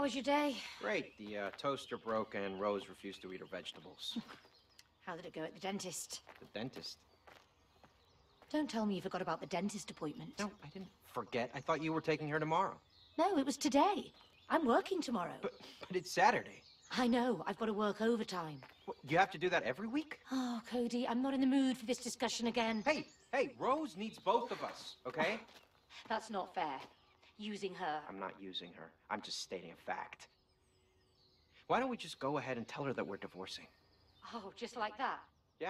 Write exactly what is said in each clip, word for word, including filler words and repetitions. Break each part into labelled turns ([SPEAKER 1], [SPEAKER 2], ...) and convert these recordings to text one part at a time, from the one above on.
[SPEAKER 1] was your day?
[SPEAKER 2] Great. The uh, toaster broke and Rose refused to eat her vegetables.
[SPEAKER 1] How did it go at the dentist?
[SPEAKER 2] The dentist?
[SPEAKER 1] Don't tell me you forgot about the dentist appointment.
[SPEAKER 2] No, I didn't forget. I thought you were taking her tomorrow.
[SPEAKER 1] No, it was today. I'm working tomorrow.
[SPEAKER 2] But, but it's Saturday.
[SPEAKER 1] I know. I've got to work overtime.
[SPEAKER 2] What, you have to do that every week?
[SPEAKER 1] Oh, Cody, I'm not in the mood for this discussion again.
[SPEAKER 2] Hey, hey, Rose needs both of us, okay?
[SPEAKER 1] That's not fair. Using her.
[SPEAKER 2] I'm not using her. I'm just stating a fact. Why don't we just go ahead and tell her that we're divorcing?
[SPEAKER 1] Oh, just like that?
[SPEAKER 2] Yeah.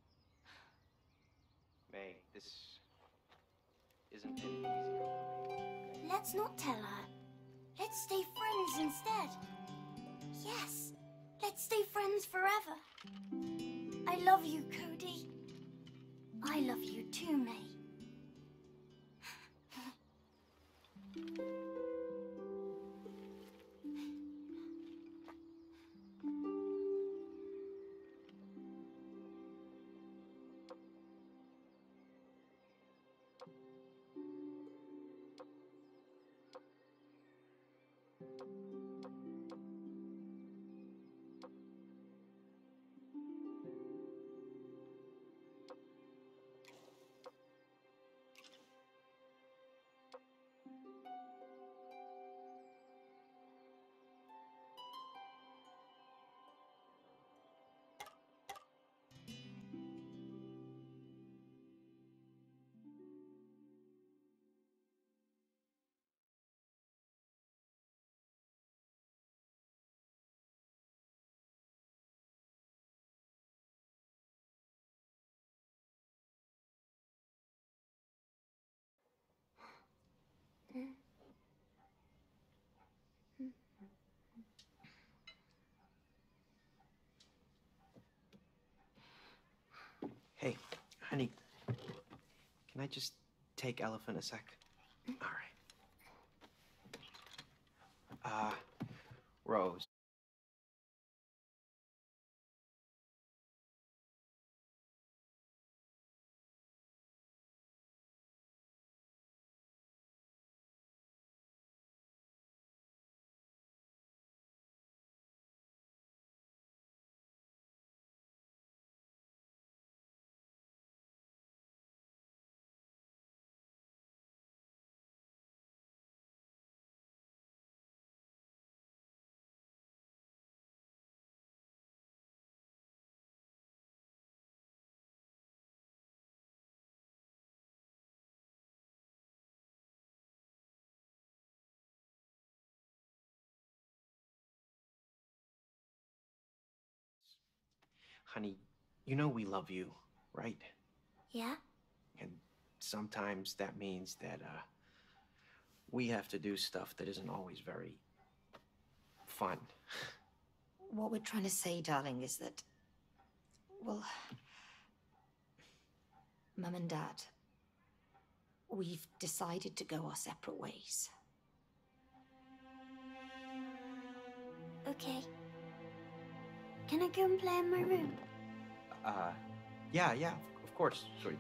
[SPEAKER 2] May, this isn't any easier for me.
[SPEAKER 3] Let's not tell her. Let's stay friends instead. Yes, let's stay friends forever. I love you, Cody. I love you too, May.
[SPEAKER 2] Hey, honey, can I just take Elephant a sec? All right. Uh, Rose. Honey, you know we love you, right?
[SPEAKER 3] Yeah?
[SPEAKER 2] And sometimes that means that, uh, we have to do stuff that isn't always very fun.
[SPEAKER 1] What we're trying to say, darling, is that, well, Mum and Dad, we've decided to go our separate ways.
[SPEAKER 3] Okay. Can I go and play in my room?
[SPEAKER 2] Uh, yeah, yeah, of course, sweetie.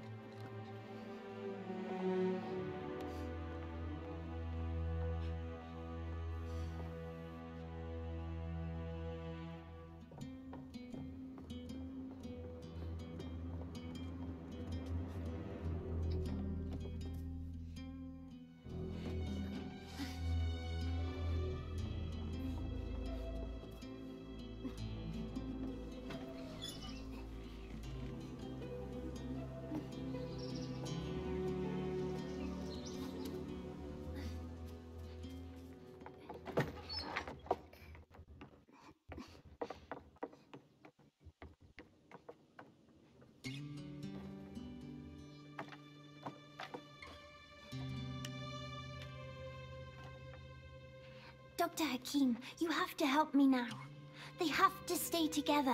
[SPEAKER 3] Doctor Hakim, you have to help me now. They have to stay together.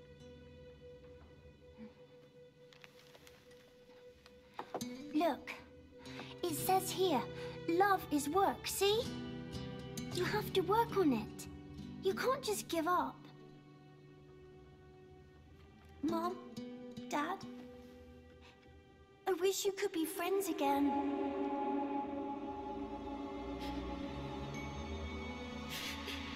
[SPEAKER 3] Look, it says here, love is work, see? You have to work on it. You can't just give up. Mom, Dad, I wish you could be friends again.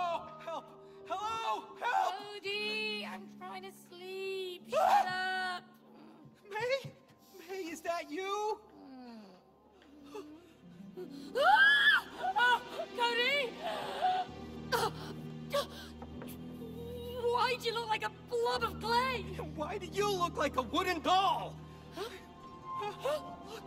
[SPEAKER 2] Oh, help! Hello! Help!
[SPEAKER 4] Cody, I'm trying to sleep. Shut up.
[SPEAKER 2] May? May, is that you?
[SPEAKER 4] Ah! Oh, Cody! Why do you look like a blob of clay?
[SPEAKER 2] Why do you look like a wooden doll? Look.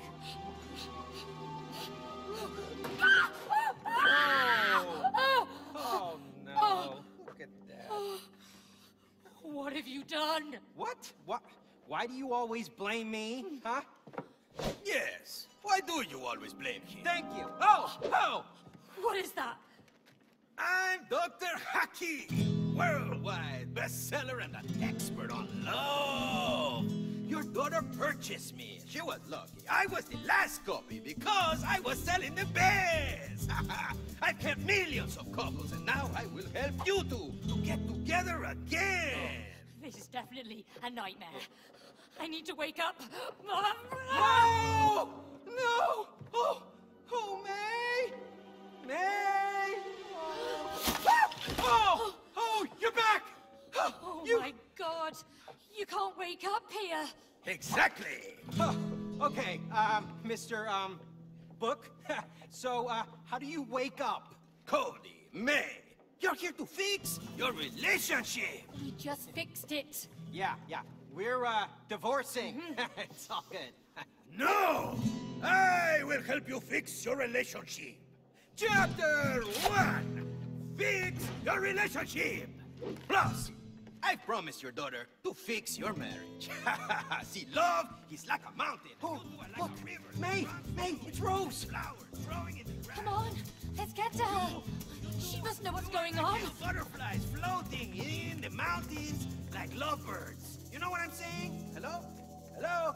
[SPEAKER 2] Oh. Oh, no. Look at that.
[SPEAKER 4] What have you done?
[SPEAKER 2] What? What? Why do you always blame me? Huh?
[SPEAKER 5] Yes. Why do you always blame him?
[SPEAKER 2] Thank you. Oh! Oh!
[SPEAKER 4] What is that?
[SPEAKER 5] I'm Doctor Haki, worldwide bestseller and an expert on love. Your daughter purchased me. She was lucky. I was the last copy because I was selling the best. I've helped millions of couples, and now I will help you two to get together again.
[SPEAKER 4] This is definitely a nightmare. I need to wake up.
[SPEAKER 2] No! No! Oh! Oh, May! May! Oh! Oh! Oh! You're back!
[SPEAKER 4] Oh
[SPEAKER 2] You-
[SPEAKER 4] my God! You can't wake up here.
[SPEAKER 5] Exactly.
[SPEAKER 2] Oh, okay, um, Mister Um, Book. So, uh, how do you wake up?
[SPEAKER 5] Cody, May, you're here to fix your relationship.
[SPEAKER 4] We just fixed it.
[SPEAKER 2] Yeah, yeah. We're, uh, divorcing. It's all good.
[SPEAKER 5] No! I will help you fix your relationship. Chapter one. Fix your relationship. Plus, I promised your daughter to fix your marriage. See, love is like a mountain.
[SPEAKER 2] Oh,
[SPEAKER 5] You are like
[SPEAKER 2] look,
[SPEAKER 5] a river.
[SPEAKER 2] May, May, it's Rose.
[SPEAKER 5] Flowers growing in the
[SPEAKER 4] Come
[SPEAKER 5] ground.
[SPEAKER 4] on, let's get to her. She must know what's going on.
[SPEAKER 5] Little butterflies floating in the mountains like lovebirds. You know what I'm saying? Hello? Hello?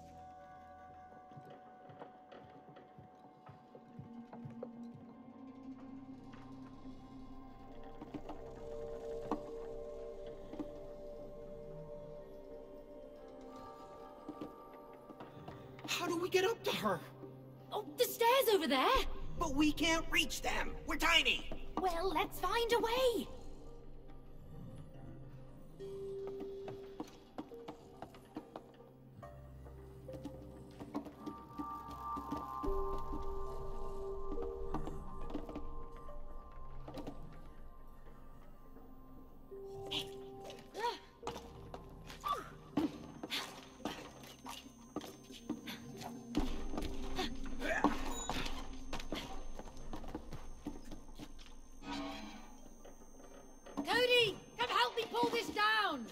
[SPEAKER 2] How do we get up to her?
[SPEAKER 4] Oh, the stairs over there.
[SPEAKER 5] But we can't reach them. We're tiny.
[SPEAKER 4] Well, let's find a way. Cody, come help me pull this down.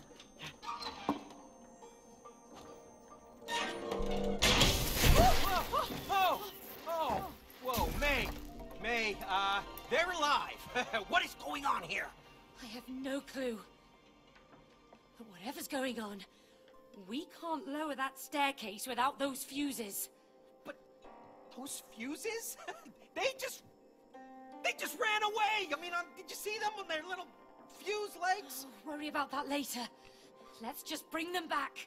[SPEAKER 2] Oh, oh, oh, whoa, May, May, uh, they're alive. What is going on here?
[SPEAKER 4] I have no clue. But whatever's going on, we can't lower that staircase without those fuses.
[SPEAKER 2] But those fuses? They just, they just ran away. I mean, um, did you see them on their little fuse legs?
[SPEAKER 4] Oh, worry about that later. Let's just bring them back.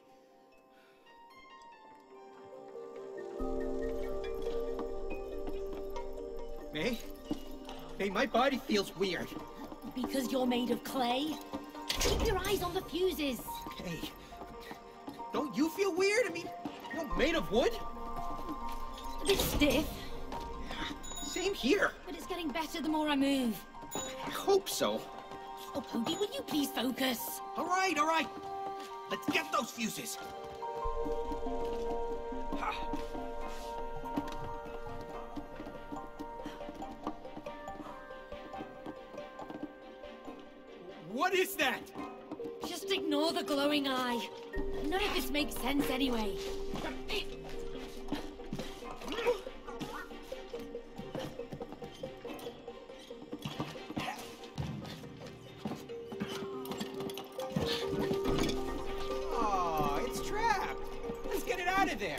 [SPEAKER 2] May, May, my body feels weird.
[SPEAKER 4] Because you're made of clay? Keep your eyes on the fuses.
[SPEAKER 2] Hey, don't you feel weird? I mean, you're made of wood?
[SPEAKER 4] A bit stiff,
[SPEAKER 2] Same here.
[SPEAKER 4] but it's getting better the more I move.
[SPEAKER 2] I hope so.
[SPEAKER 4] Oh, Cody, will you please focus?
[SPEAKER 5] All right, all right. Let's get those fuses. Ha.
[SPEAKER 2] What is that?
[SPEAKER 4] Just ignore the glowing eye. None of this makes sense anyway.
[SPEAKER 2] Oh, it's trapped. Let's get it out of there.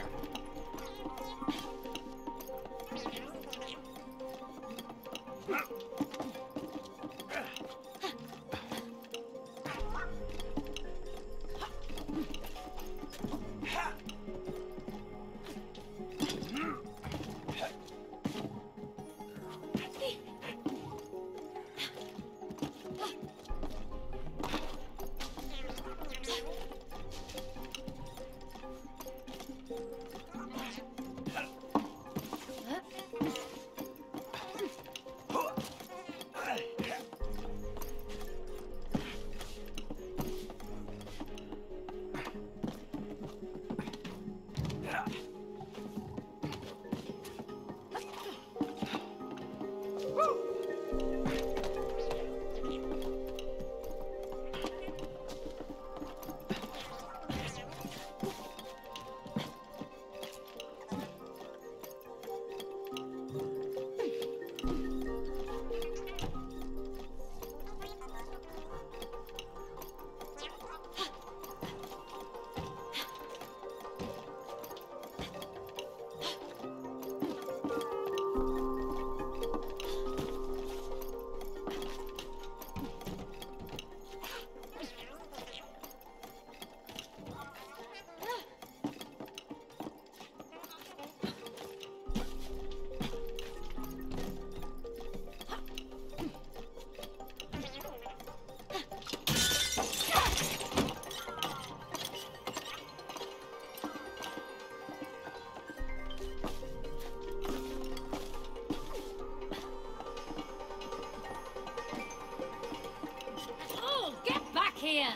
[SPEAKER 4] here.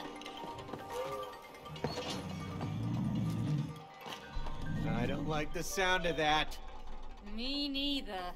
[SPEAKER 2] I don't like the sound of that.
[SPEAKER 4] Me neither.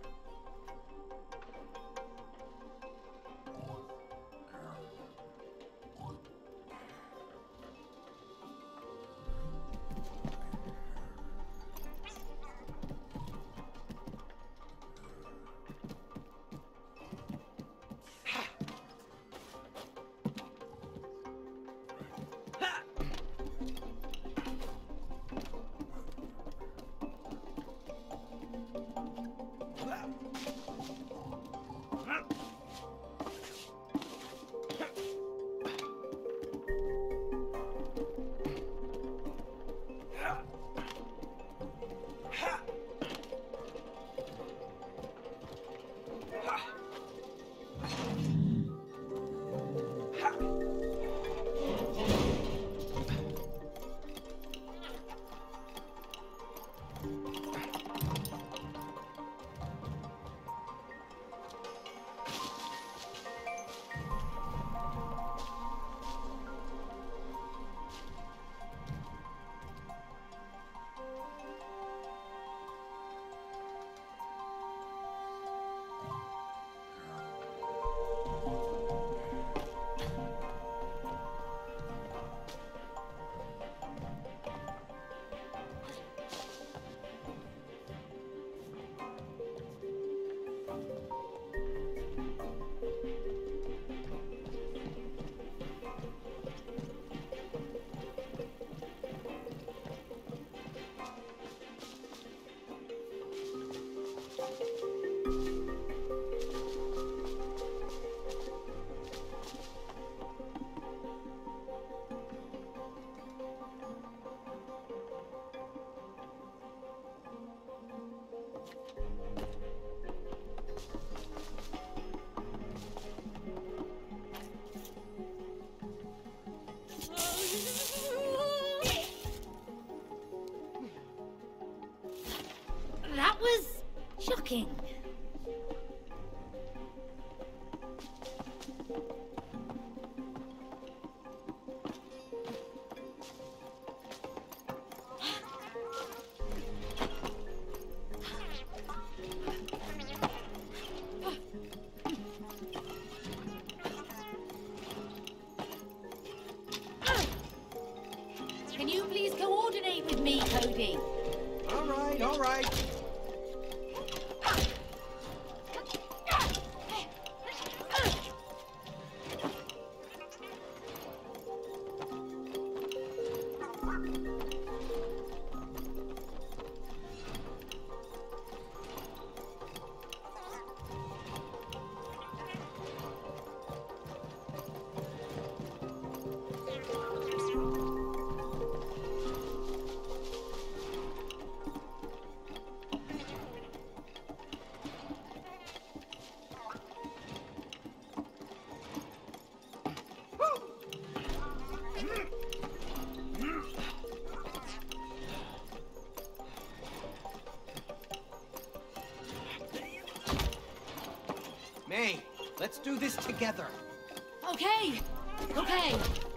[SPEAKER 3] That was shocking.
[SPEAKER 4] Can you please coordinate with me, Cody?
[SPEAKER 2] All right, all right. May, let's do this together.
[SPEAKER 4] Okay, okay.